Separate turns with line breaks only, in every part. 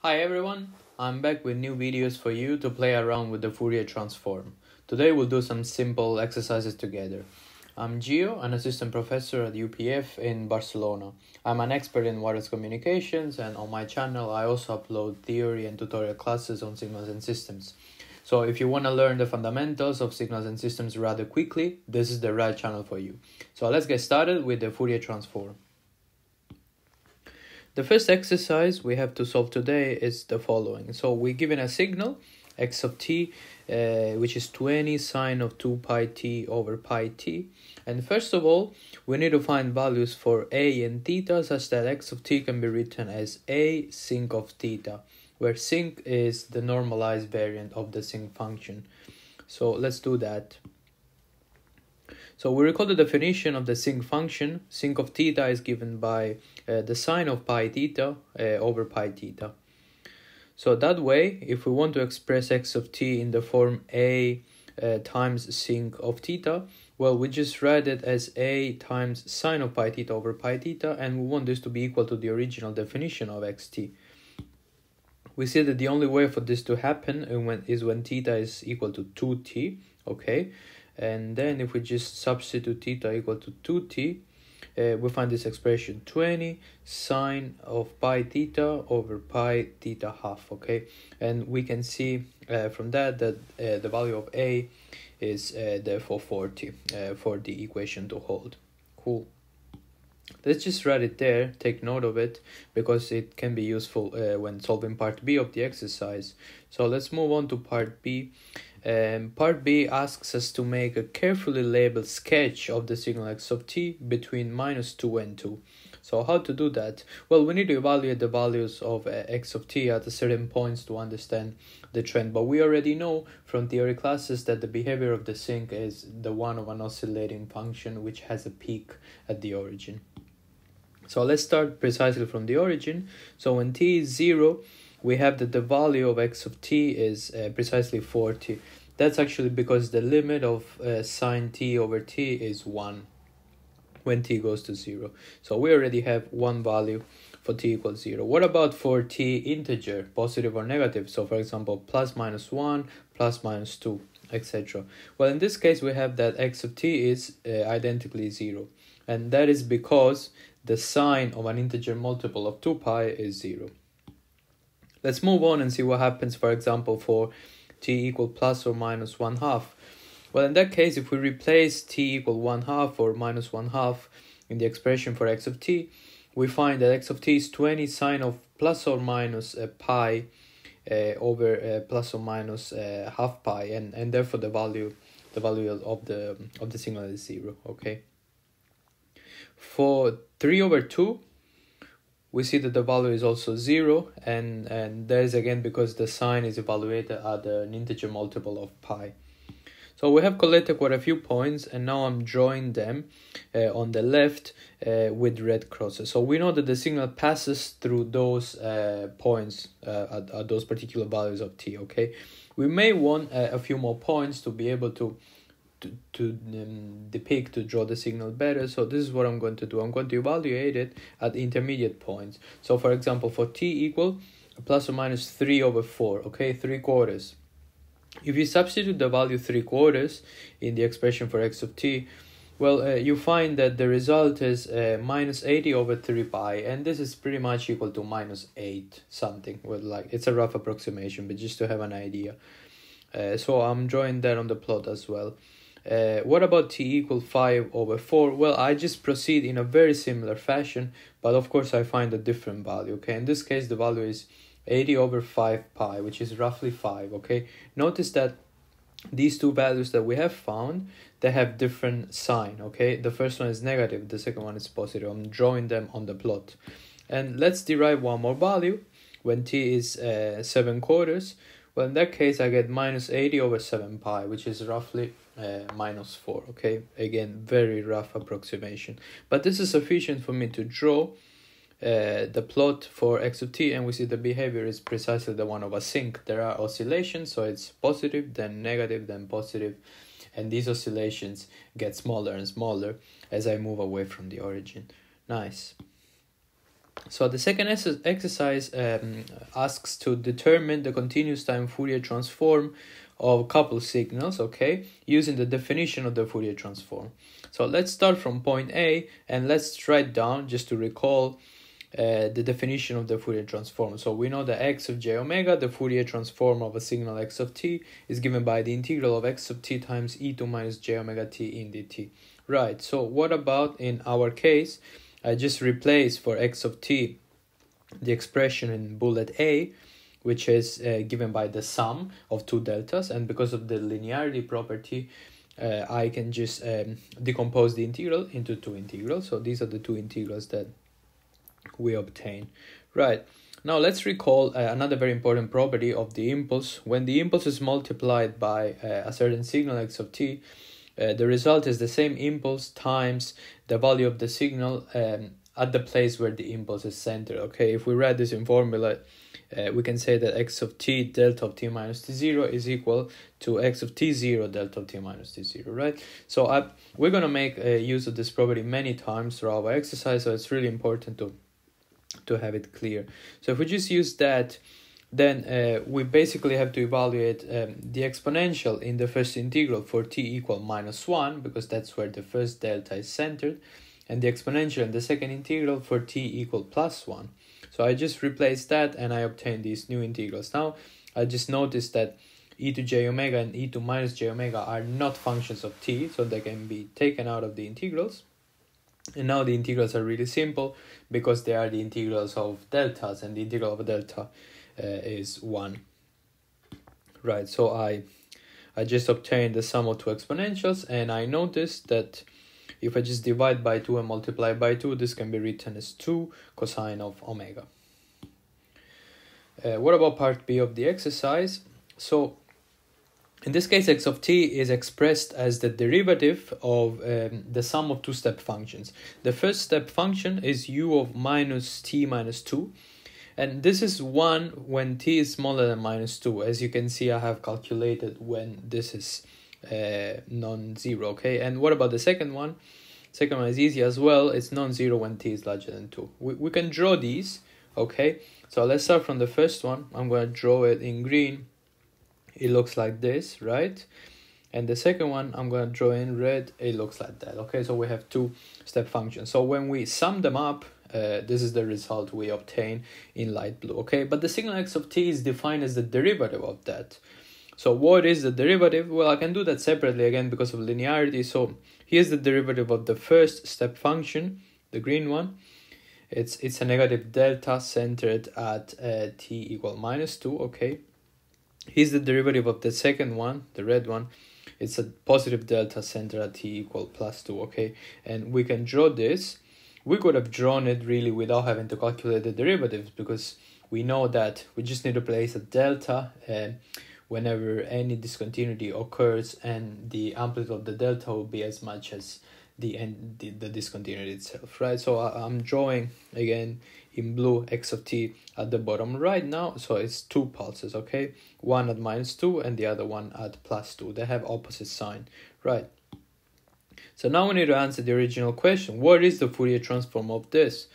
Hi everyone, I'm back with new videos for you to play around with the Fourier transform. Today we'll do some simple exercises together. I'm Gio, an assistant professor at UPF in Barcelona. I'm an expert in wireless communications, and on my channel I also upload theory and tutorial classes on signals and systems. So if you want to learn the fundamentals of signals and systems rather quickly, this is the right channel for you. So let's get started with the Fourier transform. The first exercise we have to solve today is the following. So we're given a signal, x of t, which is 20 sine of 2 pi t over pi t. And first of all, we need to find values for a and theta such that x of t can be written as a sinc of theta, where sinc is the normalized variant of the sinc function. So let's do that. So we recall the definition of the sinc function. Sinc of theta is given by the sine of pi theta over pi theta. So that way, if we want to express x of t in the form a times sinc of theta, well, we just write it as a times sine of pi theta over pi theta, and we want this to be equal to the original definition of xt. We see that the only way for this to happen is when theta is equal to 2t, okay? And then if we just substitute theta equal to 2t, we find this expression 20 sine of pi theta over pi theta half, okay? And we can see from that the value of a is therefore 40 for the equation to hold. Cool. Let's just write it there, take note of it, because it can be useful when solving part B of the exercise. So let's move on to part B. Part B asks us to make a carefully labeled sketch of the signal x of t between -2 and 2. So how to do that? Well, we need to evaluate the values of x of t at a certain points to understand the trend. But we already know from theory classes that the behavior of the sinc is the one of an oscillating function which has a peak at the origin. So let's start precisely from the origin. So when t is 0, we have that the value of x of t is precisely 40. That's actually because the limit of sine t over t is 1 when t goes to 0. So we already have one value for t equals 0. What about for t integer, positive or negative? So for example, plus minus 1, plus minus 2, etc. Well, in this case, we have that x of t is identically 0. And that is because the sign of an integer multiple of 2 pi is 0. Let's move on and see what happens, for example, for t equal plus or minus 1/2. Well, in that case, if we replace t equal 1/2 or minus 1/2 in the expression for x of t, we find that x of t is 20 sine of plus or minus pi over plus or minus half pi, and therefore the value of the signal is 0. Okay. For 3 over 2, we see that the value is also 0, and that is again because the sign is evaluated at an integer multiple of pi. So we have collected quite a few points, and now I'm drawing them on the left with red crosses. So we know that the signal passes through those points at those particular values of t, okay? We may want a few more points to be able to depict, to draw the signal better. So this is what I'm going to do. I'm going to evaluate it at intermediate points. So for example, for t equal plus or minus 3 over 4, okay, 3/4. If you substitute the value 3/4 in the expression for x of t, well, you find that the result is minus 80 over 3 pi, and this is pretty much equal to minus 8 something. Well, like, it's a rough approximation, but just to have an idea. So I'm drawing that on the plot as well. What about t equal 5 over 4? Well, I just proceed in a very similar fashion, but of course I find a different value, okay? In this case, the value is 80 over 5 pi, which is roughly 5, okay? Notice that these two values that we have found, they have different sign, okay? The first one is negative, the second one is positive. I'm drawing them on the plot. And let's derive one more value when t is 7/4. Well, in that case, I get minus 80 over 7 pi, which is roughly minus 4, okay? Again, very rough approximation. But this is sufficient for me to draw the plot for x of t, and we see the behavior is precisely the one of a sinc. There are oscillations, so it's positive, then negative, then positive, and these oscillations get smaller and smaller as I move away from the origin. Nice. So the second exercise asks to determine the continuous time Fourier transform of coupled signals, okay, using the definition of the Fourier transform. So let's start from point A and let's write down, just to recall, the definition of the Fourier transform. So we know that x of j omega, the Fourier transform of a signal x of t, is given by the integral of x of t times e2 minus j omega t in dt. Right, so what about in our case? I just replace for x of t the expression in bullet A, which is given by the sum of two deltas, and because of the linearity property, I can just decompose the integral into two integrals. So these are the two integrals that we obtain. Right, now let's recall another very important property of the impulse. When the impulse is multiplied by a certain signal x of t, the result is the same impulse times the value of the signal at the place where the impulse is centered. Okay, if we write this in formula, we can say that x of t delta of t minus t0 is equal to x of t0 delta of t minus t0, right? So we're going to make use of this property many times throughout our exercise, so it's really important to have it clear. So if we just use that, then we basically have to evaluate the exponential in the first integral for t equal -1, because that's where the first delta is centered, and the exponential in the second integral for t equal +1. So I just replace that and I obtain these new integrals. Now I just noticed that e to j omega and e to minus j omega are not functions of t, so they can be taken out of the integrals. And now the integrals are really simple because they are the integrals of deltas, and the integral of a delta is 1. Right, so I just obtained the sum of two exponentials, and I noticed that if I just divide by 2 and multiply by 2, this can be written as 2 cosine of omega. What about part B of the exercise? So in this case, x of t is expressed as the derivative of the sum of two-step functions. The first step function is u of minus t minus 2. And this is 1 when t is smaller than -2. As you can see, I have calculated when this is non-zero, okay? And what about the second one? Second one is easy as well. It's non-zero when t is larger than 2. We can draw these, okay? So let's start from the first one. I'm going to draw it in green. It looks like this, right? And the second one, I'm going to draw in red. It looks like that, okay? So we have two-step functions. So when we sum them up, this is the result we obtain in light blue, okay? But the signal x of t is defined as the derivative of that. So what is the derivative? Well, I can do that separately again because of linearity. So here's the derivative of the first step function, the green one. It's a negative delta centered at t equal -2, okay? Here's the derivative of the second one, the red one. It's a positive delta centered at t equal +2, okay? And we can draw this. We could have drawn it really without having to calculate the derivatives, because we know that we just need to place a delta whenever any discontinuity occurs, and the amplitude of the delta will be as much as the discontinuity itself, right? So I'm drawing again in blue x of t at the bottom right now. So it's two pulses, okay? One at -2 and the other one at +2. They have opposite sign, right? So now we need to answer the original question. What is the Fourier transform of this?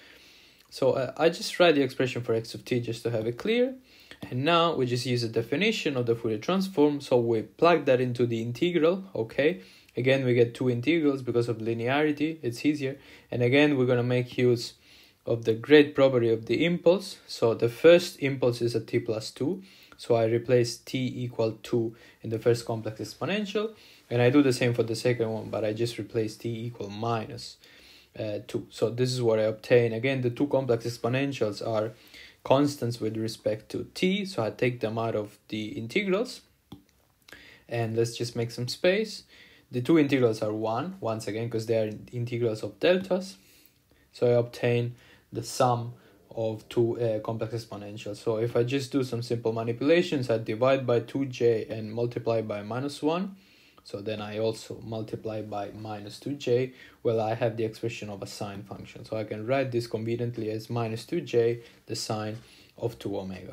So I just write the expression for x of t just to have it clear. And now we just use the definition of the Fourier transform. So we plug that into the integral, okay? Again, we get two integrals because of linearity. It's easier. And again, we're going to make use of the great property of the impulse. So the first impulse is at t +2. So I replace t equal 2 in the first complex exponential. And I do the same for the second one, but I just replace t equal -2. So this is what I obtain. Again, the two complex exponentials are constants with respect to t. So I take them out of the integrals. And let's just make some space. The two integrals are 1, once again, because they are integrals of deltas. So I obtain the sum of two complex exponentials. So if I just do some simple manipulations, I divide by 2j and multiply by -1. So then I also multiply by -2j. Well, I have the expression of a sine function. So I can write this conveniently as -2j, the sine of 2 omega.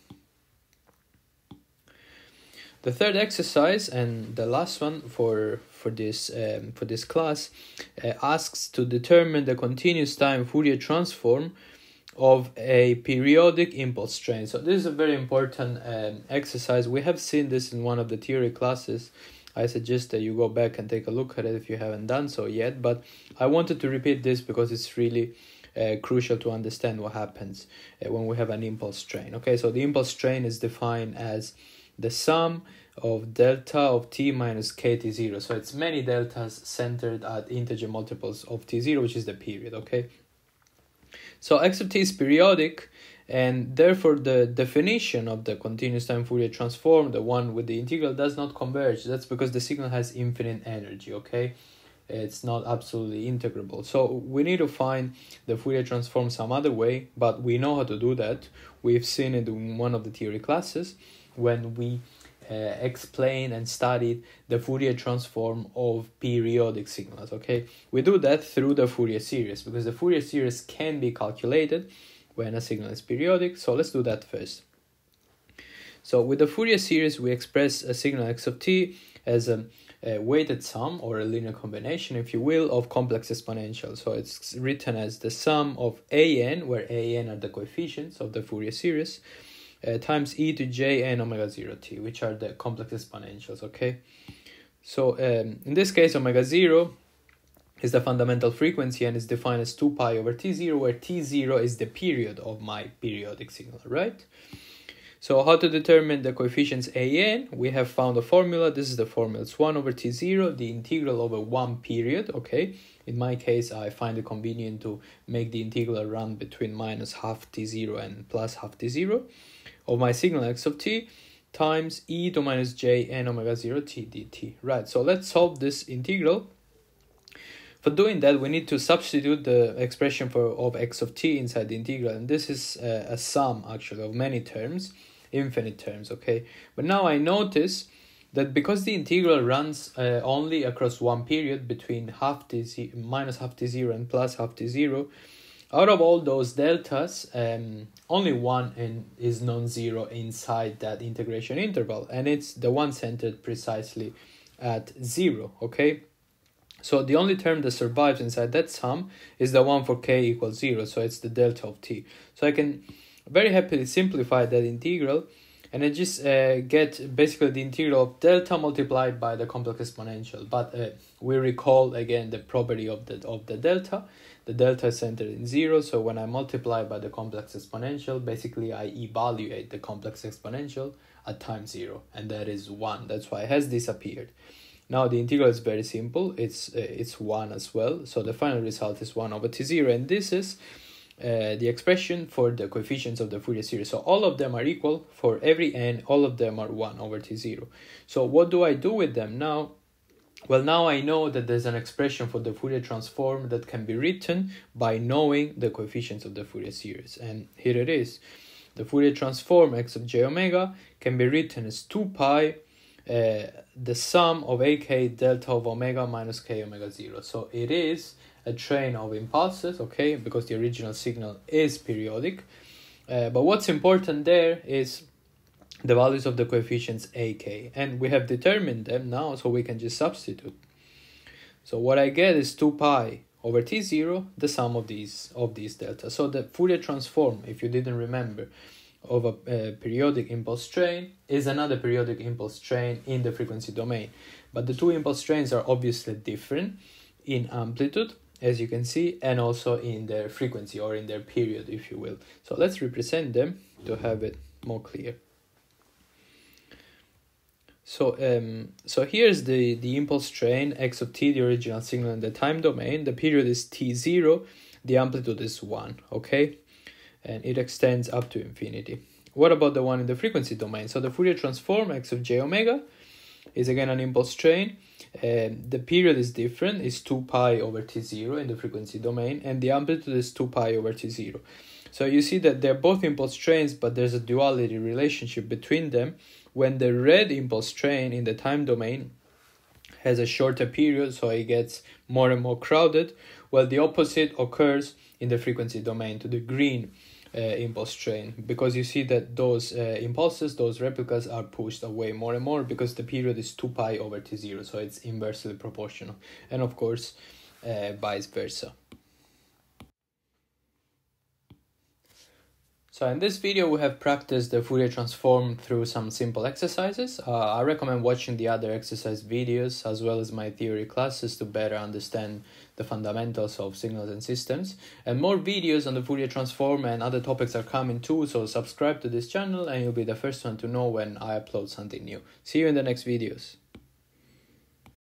The third exercise, and the last one for this class, asks to determine the continuous time Fourier transform of a periodic impulse train. So this is a very important exercise. We have seen this in one of the theory classes. I suggest that you go back and take a look at it if you haven't done so yet, but I wanted to repeat this because it's really crucial to understand what happens when we have an impulse train. Okay, so the impulse train is defined as the sum of delta of t minus kt0. So it's many deltas centered at integer multiples of t0, which is the period, okay? So x of t is periodic, and therefore the definition of the continuous time Fourier transform, the one with the integral, does not converge. That's because the signal has infinite energy, okay? It's not absolutely integrable. So we need to find the Fourier transform some other way, but we know how to do that. We've seen it in one of the theory classes when we explained and studied the Fourier transform of periodic signals, okay? We do that through the Fourier series because the Fourier series can be calculated when a signal is periodic. So let's do that first. So with the Fourier series, we express a signal x of t as a weighted sum, or a linear combination, if you will, of complex exponentials. So it's written as the sum of an, where an are the coefficients of the Fourier series, times e to j n omega 0 t, which are the complex exponentials, okay? So in this case, omega 0 is the fundamental frequency and is defined as 2 pi over t0, where t0 is the period of my periodic signal, right? So how to determine the coefficients an? We have found a formula. This is the formula. It's 1 over t0, the integral over one period, okay? In my case, I find it convenient to make the integral run between minus half t0 and plus half t0 of my signal x of t times e to minus j n omega 0 t dt. Right, so let's solve this integral. For doing that, we need to substitute the expression of x of t inside the integral, and this is a sum actually of many terms, infinite terms, okay? But now I notice that because the integral runs only across one period between minus half t0 and plus half t0, out of all those deltas, only one is non-zero inside that integration interval, and it's the one centered precisely at 0, okay? So the only term that survives inside that sum is the one for k equals 0, so it's the delta of t. So I can very happily simplify that integral, and I just get basically the integral of delta multiplied by the complex exponential. But we recall again the property of the delta. The delta is centered in 0, so when I multiply by the complex exponential, basically I evaluate the complex exponential at time 0, and that is 1. That's why it has disappeared. Now the integral is very simple. It's 1 as well. So the final result is 1 over t0, and this is the expression for the coefficients of the Fourier series. So all of them are equal. For every n, all of them are 1 over t0. So what do I do with them now? Well, now I know that there's an expression for the Fourier transform that can be written by knowing the coefficients of the Fourier series. And here it is. The Fourier transform x of j omega can be written as 2 pi the sum of ak delta of omega minus k omega 0. So it is a train of impulses, okay, because the original signal is periodic. But what's important there is the values of the coefficients ak, and we have determined them now, so we can just substitute. So what I get is 2 pi over t0, the sum of these deltas. So the Fourier transform, if you didn't remember, of a periodic impulse train is another periodic impulse train in the frequency domain. But the two impulse trains are obviously different in amplitude, as you can see, and also in their frequency, or in their period, if you will. So let's represent them to have it more clear. So here's the impulse train x of t, the original signal in the time domain. The period is t0, the amplitude is 1, okay? And it extends up to infinity. What about the one in the frequency domain? So the Fourier transform x of j omega is again an impulse train. The period is different, it's 2 pi over t0 in the frequency domain, and the amplitude is 2 pi over t0. So you see that they're both impulse trains, but there's a duality relationship between them. When the red impulse train in the time domain has a shorter period, so it gets more and more crowded, well, the opposite occurs in the frequency domain to the green impulse train, because you see that those impulses, those replicas, are pushed away more and more because the period is 2 pi over t0, so it's inversely proportional, and of course vice versa. So in this video, we have practiced the Fourier transform through some simple exercises. I recommend watching the other exercise videos as well as my theory classes to better understand the fundamentals of signals and systems. And more videos on the Fourier transform and other topics are coming too, so subscribe to this channel and you'll be the first one to know when I upload something new. See you in the next videos.